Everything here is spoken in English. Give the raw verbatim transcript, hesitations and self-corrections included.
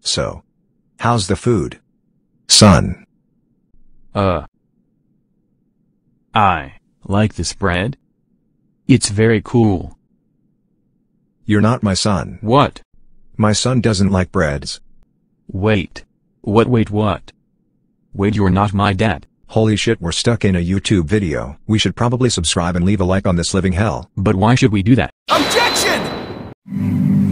So, how's the food, son? Uh. I like this bread. It's very cool. You're not my son. What? My son doesn't like breads. Wait. What wait what? Wait, you're not my dad. Holy shit, we're stuck in a YouTube video. We should probably subscribe and leave a like on this living hell. But why should we do that? Objection!